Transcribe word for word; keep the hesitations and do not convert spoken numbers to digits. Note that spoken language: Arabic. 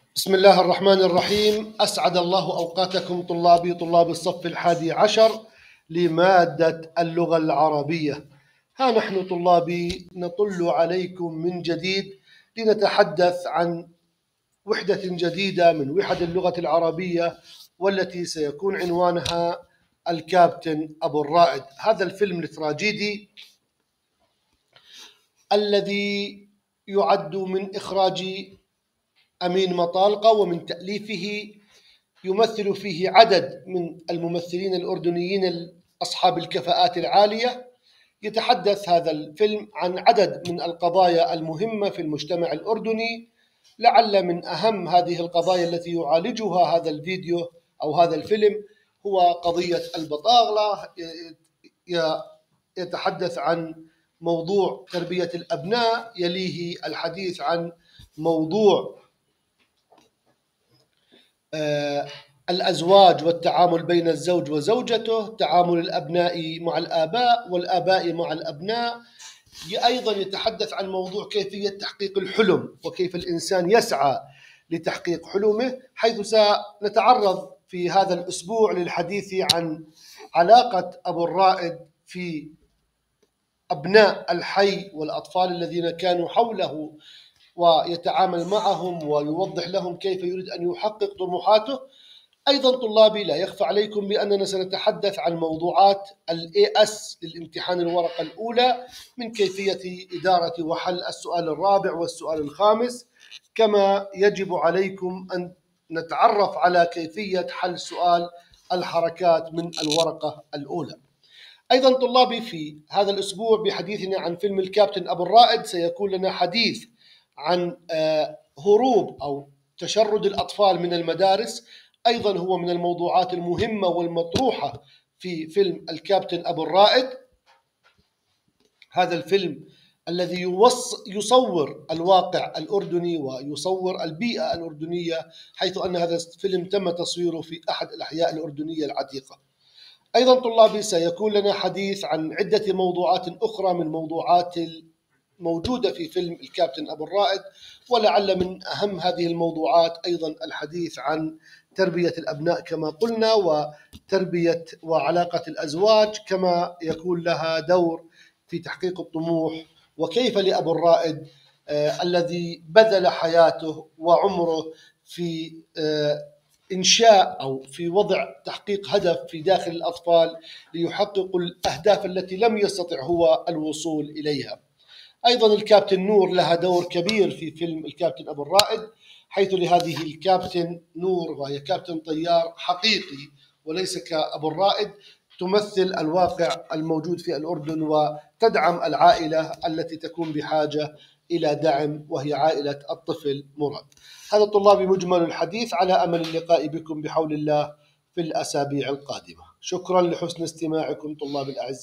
بسم الله الرحمن الرحيم. أسعد الله أوقاتكم طلابي طلاب الصف الحادي عشر لمادة اللغة العربية. ها نحن طلابي نطل عليكم من جديد لنتحدث عن وحدة جديدة من وحد اللغة العربية، والتي سيكون عنوانها الكابتن أبو الرائد. هذا الفيلم التراجيدي الذي يعد من إخراج أمين مطالقة ومن تأليفه، يمثل فيه عدد من الممثلين الأردنيين أصحاب الكفاءات العالية. يتحدث هذا الفيلم عن عدد من القضايا المهمة في المجتمع الأردني. لعل من أهم هذه القضايا التي يعالجها هذا الفيديو أو هذا الفيلم هو قضية البطالة. يتحدث عن موضوع تربية الأبناء، يليه الحديث عن موضوع آه الأزواج والتعامل بين الزوج وزوجته، تعامل الأبناء مع الآباء والآباء مع الأبناء. أيضا يتحدث عن موضوع كيفية تحقيق الحلم وكيف الإنسان يسعى لتحقيق حلمه، حيث سنتعرض في هذا الأسبوع للحديث عن علاقة أبو الرائد في أبناء الحي والأطفال الذين كانوا حوله، ويتعامل معهم ويوضح لهم كيف يريد أن يحقق طموحاته. أيضا طلابي لا يخفى عليكم بأننا سنتحدث عن موضوعات ال إيه إس للامتحان الورقة الأولى، من كيفية إدارة وحل السؤال الرابع والسؤال الخامس، كما يجب عليكم أن نتعرف على كيفية حل سؤال الحركات من الورقة الأولى. أيضا طلابي في هذا الأسبوع بحديثنا عن فيلم الكابتن أبو الرائد سيكون لنا حديث عن هروب أو تشرد الأطفال من المدارس. أيضا هو من الموضوعات المهمة والمطروحة في فيلم الكابتن أبو الرائد. هذا الفيلم الذي يصور الواقع الأردني ويصور البيئة الأردنية، حيث أن هذا الفيلم تم تصويره في أحد الأحياء الأردنية العتيقة. أيضا طلابي سيكون لنا حديث عن عدة موضوعات أخرى من موضوعات موجودة في فيلم الكابتن أبو الرائد، ولعل من أهم هذه الموضوعات أيضا الحديث عن تربية الأبناء كما قلنا، وتربية وعلاقة الأزواج كما يكون لها دور في تحقيق الطموح، وكيف لأبو الرائد آه الذي بذل حياته وعمره في آه إنشاء أو في وضع تحقيق هدف في داخل الأطفال ليحققوا الأهداف التي لم يستطع هو الوصول إليها. أيضا الكابتن نور لها دور كبير في فيلم الكابتن أبو الرائد، حيث لهذه الكابتن نور وهي كابتن طيار حقيقي وليس كأبو الرائد، تمثل الواقع الموجود في الأردن وتدعم العائلة التي تكون بحاجة إلى دعم، وهي عائلة الطفل مراد. هذا طلابي مجمل الحديث، على أمل اللقاء بكم بحول الله في الأسابيع القادمة. شكرا لحسن استماعكم طلاب الأعزاء.